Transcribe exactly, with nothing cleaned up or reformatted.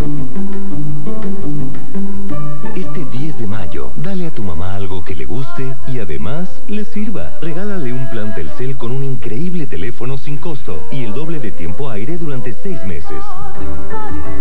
Este diez de mayo, dale a tu mamá algo que le guste y además le sirva. Regálale un plan Telcel con un increíble teléfono sin costo y el doble de tiempo aire durante seis meses.